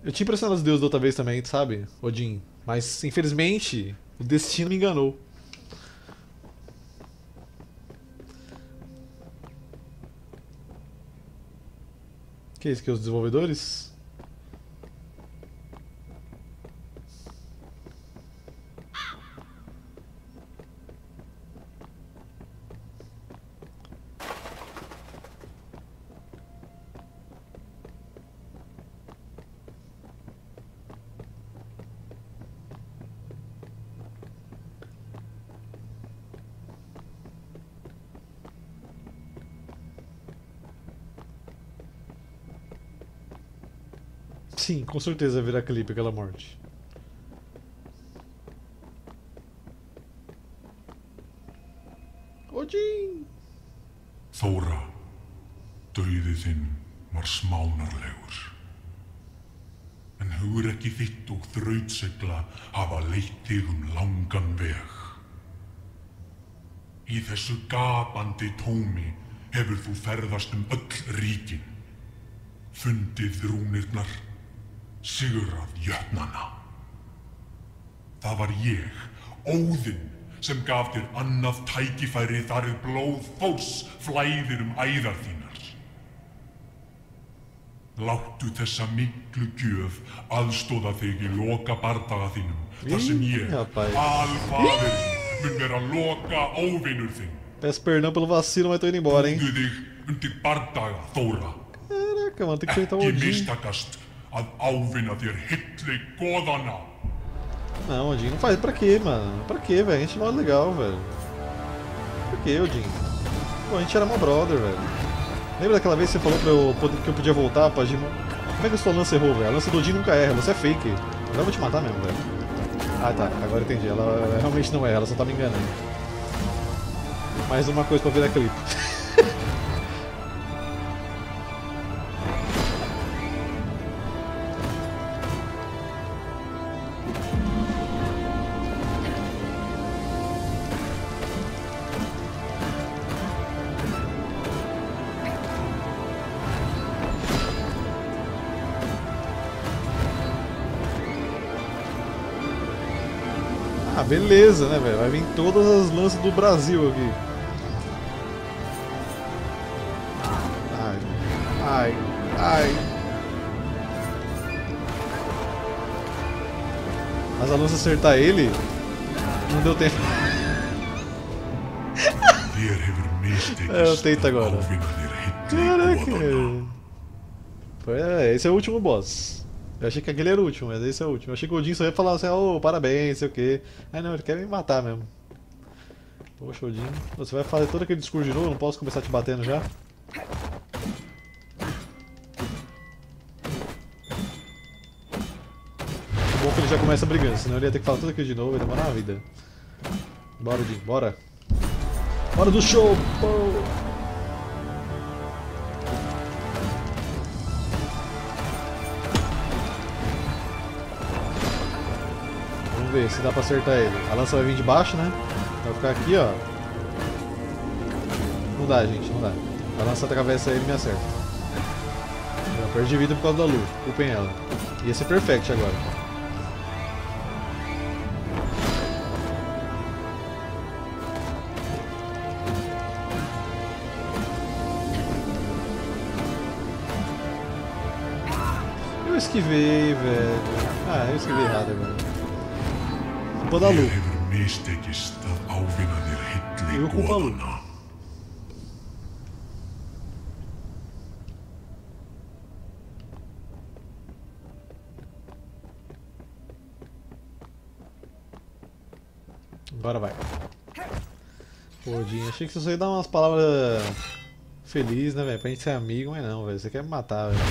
Eu tinha impressionado os deuses da outra vez também, sabe, Odin? Mas infelizmente o destino me enganou. Que é isso que os desenvolvedores? Sim, com certeza vai virar clipe aquela morte. Odin! Þóra, dauði þinn var smánarlegur. En hugrekki þitt og þrautsegla hafa leitt þig langan veg. Í þessu gapandi tómi hefur þú ferðast öll ríkin. Fundið rúnirnar, sigrað jötnana. Það var ég, Óðinn, sem gaf þér annað tækifæri þar blóð Þórs flæðir æðar þínar. Láttu þessa miklu gjöf aðstoða þig í loka bardaga þínum, þar sem ég, alfaðir, mun vera loka óvinur þinn. Peço perdão pelo vacilo, mas tô indo embora, hein? Búðu þig undir bardaga, Þóra. Caraca, mano, tem que enfrentar o Ekki Odin. mistakast að ávinna þér hilli goðanna. Não, Odin, não faz. Pra quê, mano? Pra quê, velho? A gente não é legal, velho. Pra quê, Odin? Pô, a gente era mó brother, velho. Lembra daquela vez que você falou que eu podia voltar pra Gima? Como é que a sua lança errou, velho? A lança do Odin nunca erra, você é fake. Agora eu vou te matar mesmo, velho. Ah, tá. Agora eu entendi. Ela realmente não erra, ela só tá me enganando. Mais uma coisa pra virar clipe. Ah, beleza, né, velho? Vai vir todas as lanças do Brasil aqui. Ai, ai, ai. Mas a lança acertar ele, não deu tempo. Þér hefur mistekist Eu tento agora. ávinna þér hilli goðanna. Caraca! Esse é o último boss. Eu achei que aquele era o último, mas esse é o último. Eu achei que o Odin só ia falar assim, oh, parabéns, sei o quê. Ah não, ele quer me matar mesmo. Poxa, Odin, você vai fazer todo aquele discurso de novo? Eu não posso começar te batendo já? É bom que ele já começa brigando, senão ele ia ter que falar tudo aquilo de novo, ia demorar uma vida. Bora, Odin, bora. Hora do show, pô! Vamos ver se dá pra acertar ele. A lança vai vir de baixo, né? Vai ficar aqui, ó. Não dá, gente, não dá. A lança atravessa ele e me acerta. Eu perdi vida por causa da Lu. Culpem ela. Ia ser perfect agora. Eu esquivei, velho. Ah, eu esquivei errado agora. Culpa da Lu. Þér hefur mistekist að ávinna þér hilli Eu culpo a Lu. goðanna. Agora vai. Pô, Odin, achei que você só ia dar umas palavras felizes, né, velho? Pra gente ser amigo, mas não, velho. Você quer me matar, velho.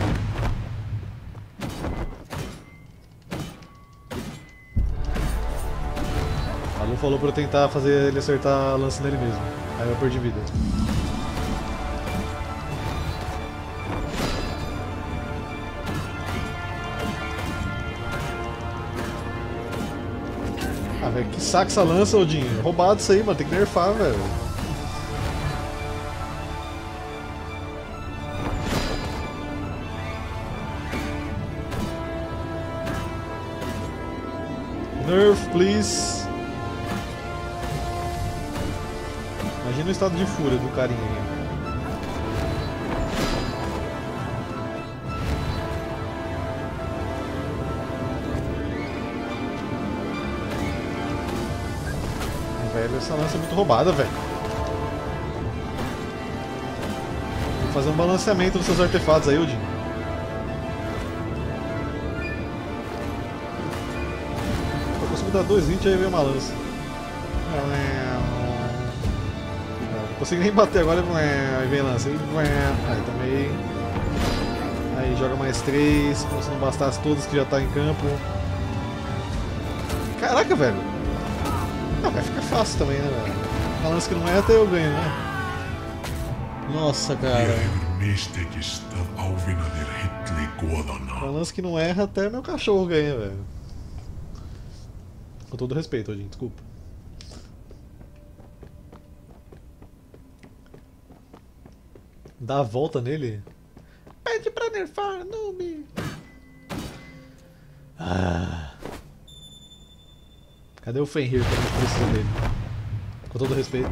A Lu falou pra eu tentar fazer ele acertar a lança nele mesmo. Aí eu perdi vida. Ah, velho, que saco essa lança, Odin. Roubado isso aí, mano. Tem que nerfar, velho. Nerf, please. Imagina o estado de fúria do carinha aí. Velho, essa lança é muito roubada, velho. Vou fazer um balanceamento dos seus artefatos aí, Odin. Eu consigo dar 2 hits e aí vem uma lança. Não consigo nem bater agora, aí vem lança. Aí também. Aí joga mais 3, como se não bastasse todos que já tá em campo. Caraca, velho. Não, vai ficar fácil também, né, velho? Uma lança que não é até eu ganho, né? Nossa, cara. Uma lança que não erra até meu cachorro ganha, velho. Com todo respeito, Odin, desculpa. Dá a volta nele? Pede pra nerfar, noob! Ah. Cadê o Fenrir que a gente precisa dele? Com todo respeito.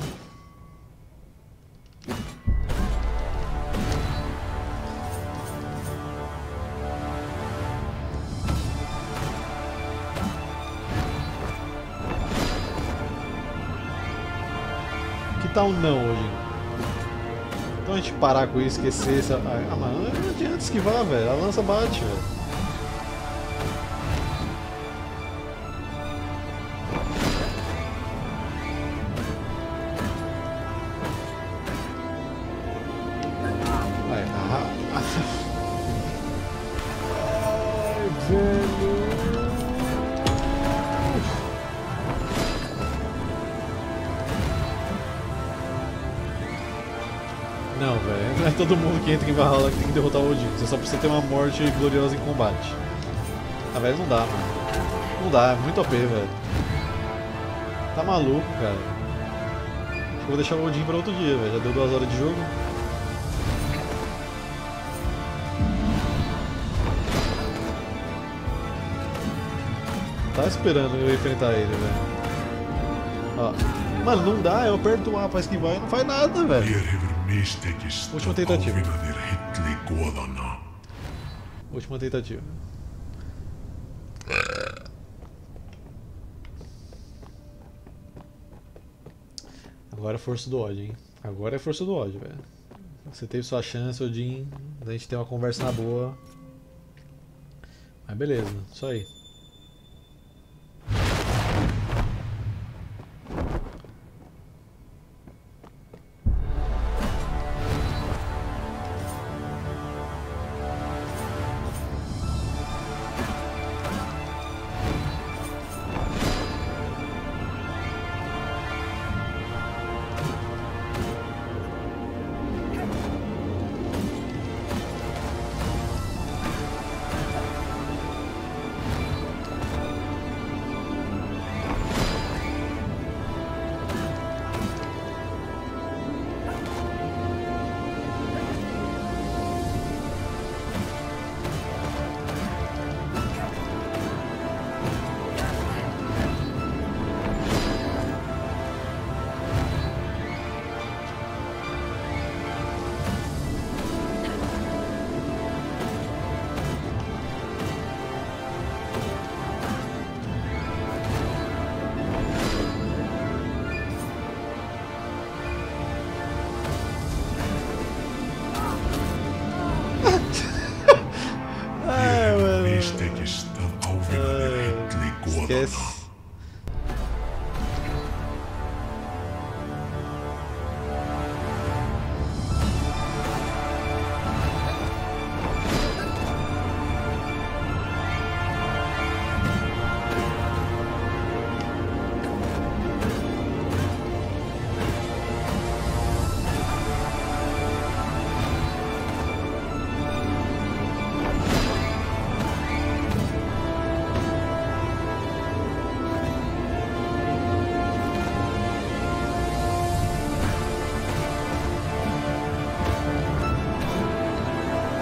Que tal não hoje? Então a gente parar com isso, esquecer essa... Ah, mano, não adianta esquivar, velho. A lança bate, velho. Não, velho, não é todo mundo que entra em Valhalla que tem que derrotar o Odin. Você só precisa ter uma morte gloriosa em combate. Ah, velho, não dá, mano. Não dá, é muito OP, velho. Tá maluco, cara. Acho que eu vou deixar o Odin pra outro dia, velho. Já deu 2 horas de jogo. Tá esperando eu enfrentar ele, velho. Ó. Mano, não dá, eu aperto o A pra esquivar e não faz nada, velho. Última tentativa. Última tentativa. Agora é força do ódio, hein? Agora é força do ódio, velho. Você teve sua chance, Odin, da gente ter uma conversa na boa. Mas beleza, isso aí. Esquece.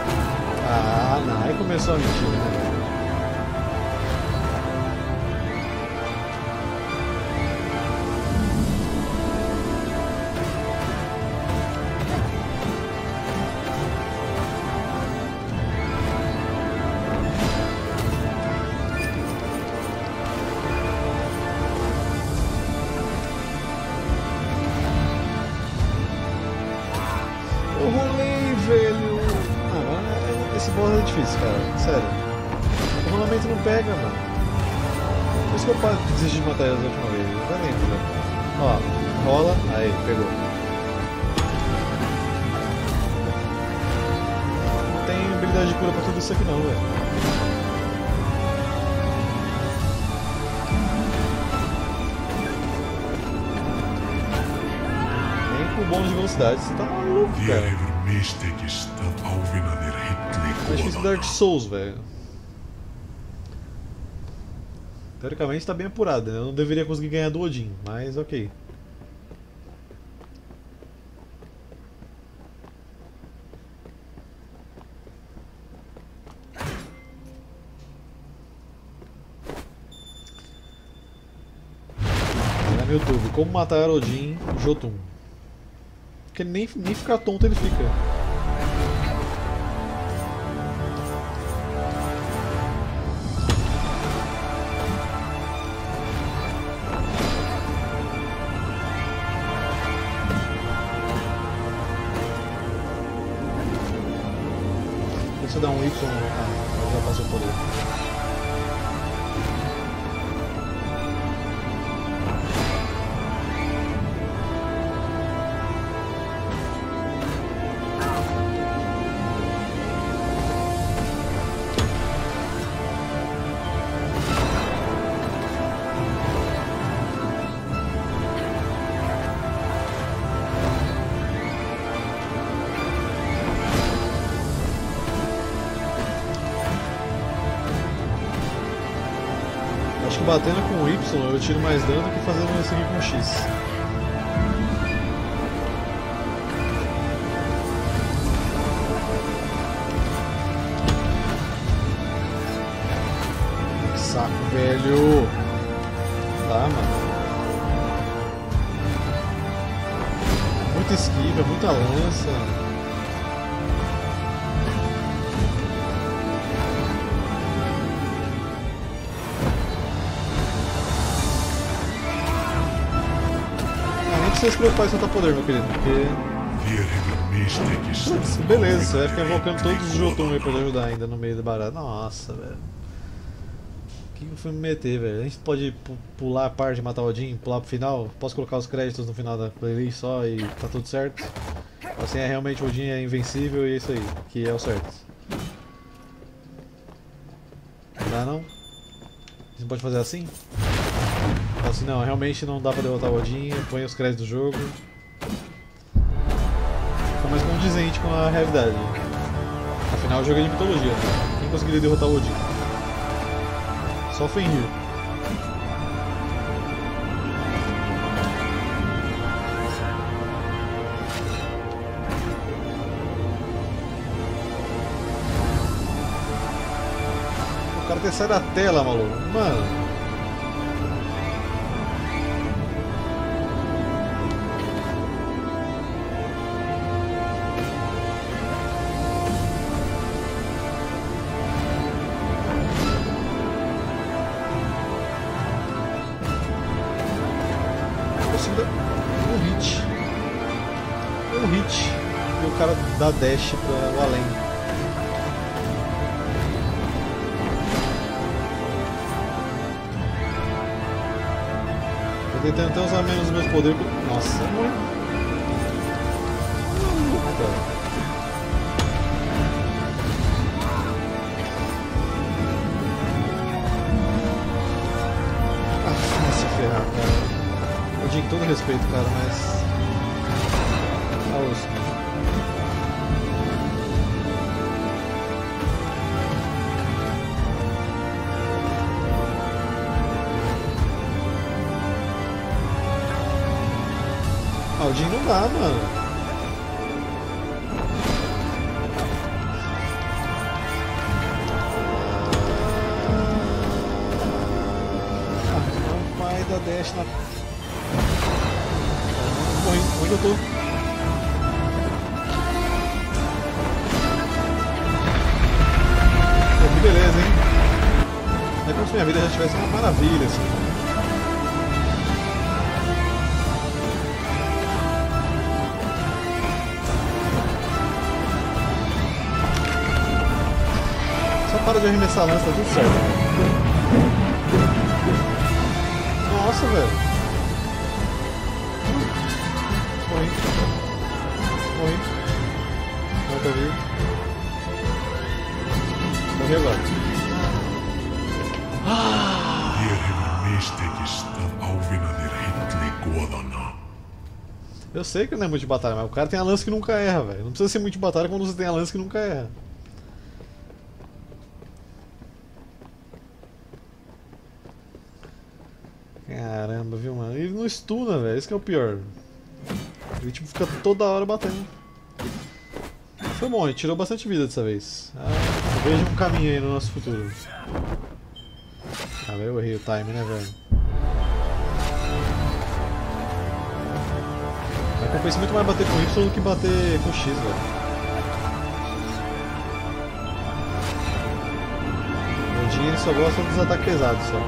Começou a mentira, né? difícil, cara. Sério. O rolamento não pega, mano. Por isso que eu desisti de matar eles da última vez. Eu já lembro, né? Ó, rola. Aí, pegou. Não tem habilidade de cura pra tudo isso aqui não, velho. Com bônus de velocidade, você tá maluco, Þér cara. hefur mistekist að ávinna þér hilli É difícil do Dark goðanna. Souls, velho. Teoricamente tá bem apurado, né? Eu não deveria conseguir ganhar do Odin, mas ok. Tá no YouTube, como matar Odin Jotun. Porque nem ficar tonto ele fica. Deixa eu dar um Y. Ah, já passou o poder. Acho que batendo com o Y eu tiro mais dano do que fazendo isso aqui com o X. Que saco, velho! Tá, mano. Muita esquiva, muita lança. Não precisa se preocupar em soltar poder, meu querido, porque... Þér hefur mistekist Putz, að beleza, você vai ávinna ficar þér invocando todos os hilli Jotun aí pra te goðanna. ajudar ainda no meio da barata. Nossa, velho. O que eu fui me meter, velho? A gente pode pular a parte de matar o Odin, pular pro final? Posso colocar os créditos no final da playlist só e tá tudo certo? Assim, é realmente o Odin é invencível e é isso aí, que é o certo. Não dá não? A gente pode fazer assim? Assim, não, realmente não dá pra derrotar o Odin, põe os créditos do jogo. Fica mais condizente com a realidade. Afinal, o jogo é de mitologia, né? Quem conseguiria derrotar o Odin? Só Fenrir. O cara até sai da tela, maluco. Mano. Um hit e o cara dá dash para o além. Tô tentando até usar menos os meus poderes. Nossa, é muito. Vai se ferrar, cara. Eu digo todo respeito, cara, mas. Tá osso. Ah, o Jin não dá, mano. Não vai dar dash na. Morri. Onde eu tô? Pô, que beleza, hein? É como se minha vida já tivesse uma maravilha, assim. Só para de arremessar a lança, tá tudo certo. Nossa, velho. Morri. Morri. Marca viu. Morri agora. Hér hefur mistekist að ávinna þér hilli goðanna. Eu sei que não é muito de batalha, mas o cara tem a lança que nunca erra, velho. Não precisa ser muito de batalha quando você tem a lança que nunca erra. Caramba, viu, mano? Ele não stuna, velho. Isso que é o pior. Ele tipo fica toda hora batendo. Foi bom, ele tirou bastante vida dessa vez. Eu vejo um caminho aí no nosso futuro. Ah, velho, eu errei o time, né, velho? Mas compensa muito mais bater com Y do que bater com X, velho. O Odin ele só gosta dos ataques pesados, só.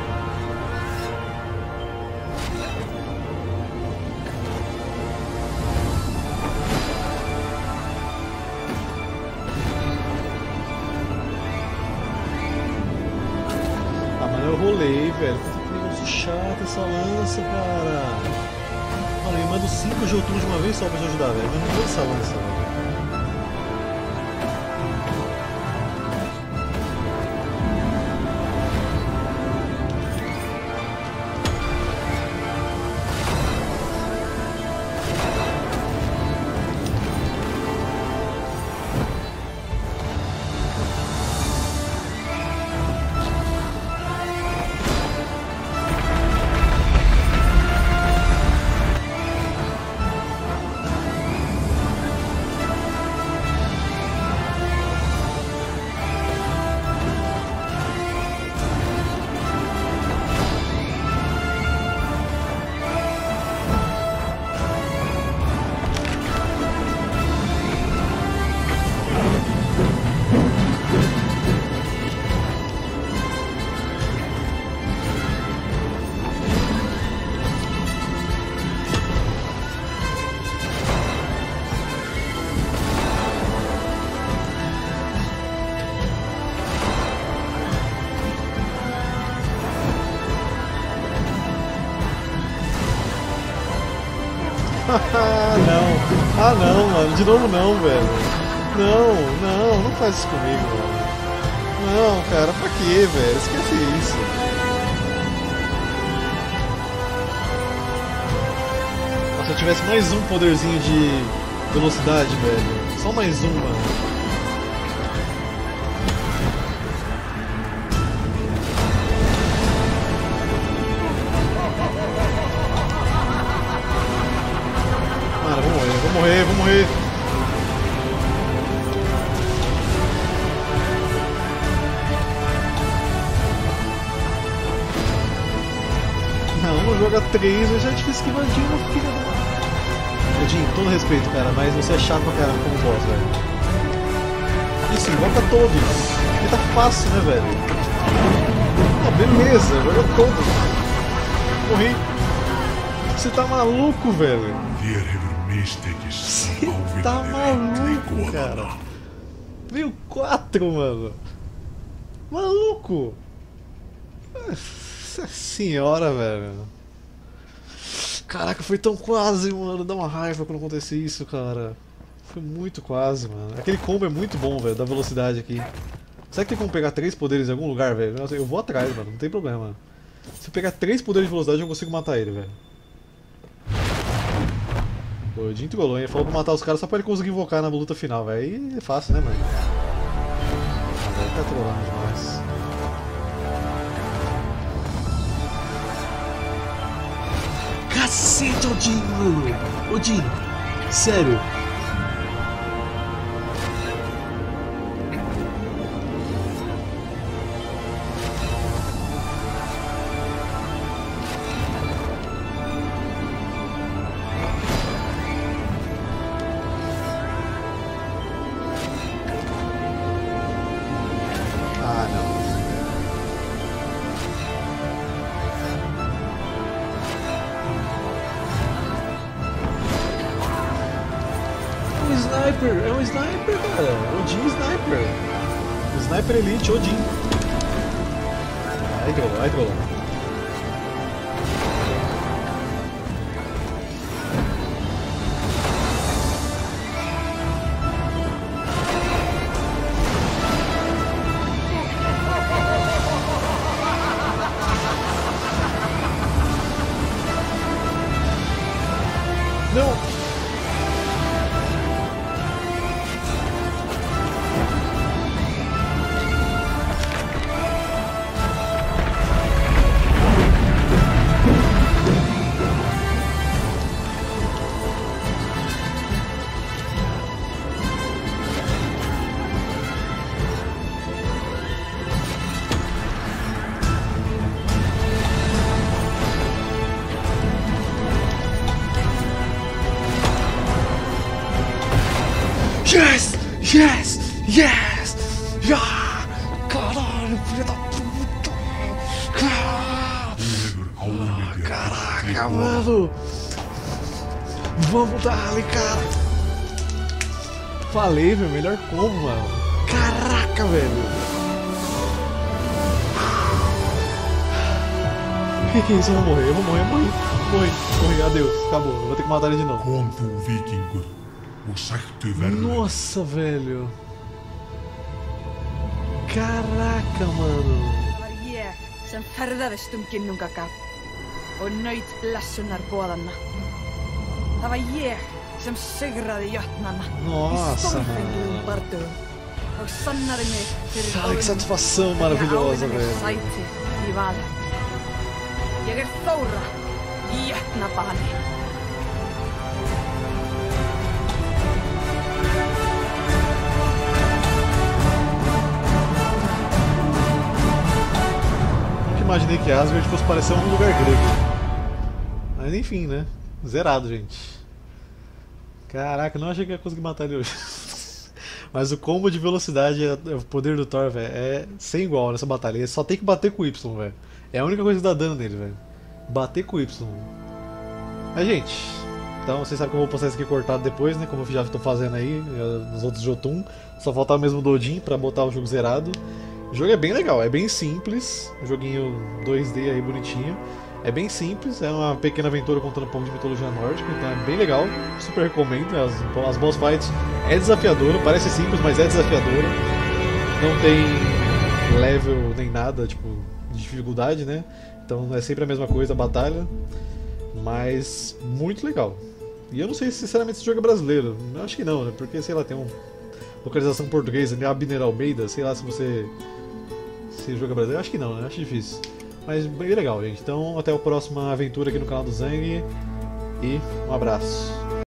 Eu rolei, velho. Que negócio chato essa lança, cara. Olha, eu mando 5 Jotun de uma vez só pra te ajudar, velho. Mas não vou essa lança, velho. Não. Ah não, mano. De novo não, velho. Não faz isso comigo, mano. Não, cara, pra quê, velho? Esquece isso. Nossa, se eu tivesse mais um poderzinho de velocidade, velho. Só mais um, mano. Vou morrer. Não, no jogo 3 eu já tive esquivadinho, filha da... Odin, todo respeito, cara, mas você é chato pra caramba como boss, velho. Isso, invoca todos. Porque tá fácil, né, velho? Ah, beleza, joga todos. Morri. Você tá maluco, velho? Você tá maluco, cara. Veio 4, mano. Maluco. Nossa senhora, velho. Caraca, foi tão quase, mano. Dá uma raiva quando acontecer isso, cara. Foi muito quase, mano. Aquele combo é muito bom, velho, da velocidade aqui. Será que tem como pegar 3 poderes em algum lugar, velho? Eu vou atrás, mano. Não tem problema. Se eu pegar 3 poderes de velocidade, eu consigo matar ele, velho. O Odin trollou, hein? Falou pra matar os caras só pra ele conseguir invocar na luta final, velho. Aí é fácil, né, mano? Ah, velho, tá trollando demais. Cacete, Odin, mano! Odin, sério. É um sniper, cara. Odin Sniper. Sniper Elite Odin. Aí que rolou, aí que rolou. Não! Yes! Yes! Yes! Yeah! Caralho, filha da puta! Caraca, mano! Vamos dar, cara! Falei, velho, melhor como, mano! Caraca, velho! Que é isso? Eu vou morrer, eu vou morrer, morri, adeus, acabou, eu vou ter que matar ele de novo. Kom þú víkingur og sæktu verðin. Nossa, velho! Caraca, mano! Það var ég sem ferðaðist Ginnungagap og naut blessunar boðanna. Það var ég sem sigraði jötnana í Nossa, stórfenglegum mano! bardögum og sannaði mig fyrir Ai, que satisfação maravilhosa, Ég ávinna velho! mér sæti í vali. Ég Þóra í jötnabani. Nunca imaginei que Asgard fosse parecer um lugar grego. Mas enfim, né? Zerado, gente. Caraca, não achei que ia conseguir matar ele hoje. Mas o combo de velocidade e o poder do Thor, velho, é sem igual nessa batalha. Ele só tem que bater com o Y, velho. É a única coisa que dá dano nele, velho. Bater com o Y. Mas, gente, então vocês sabem que eu vou postar isso aqui cortado depois, né? Como eu já estou fazendo aí nos outros Jotun. Só faltar mesmo do Odin pra botar o jogo zerado. O jogo é bem legal, é bem simples. Um joguinho 2D aí bonitinho. É bem simples, é uma pequena aventura contando um pouco de mitologia nórdica, então é bem legal, super recomendo. As boss fights é desafiadora, parece simples, mas é desafiadora. Não tem level nem nada, tipo, de dificuldade, né? Então é sempre a mesma coisa a batalha, mas muito legal. E eu não sei se sinceramente esse jogo é brasileiro, eu acho que não, né? Porque sei lá, tem uma localização portuguesa, né? Abner Almeida, sei lá se o jogo é brasileiro, eu acho que não, né? Acho difícil. Mas bem legal, gente. Então, até a próxima aventura aqui no canal do Zang. E um abraço.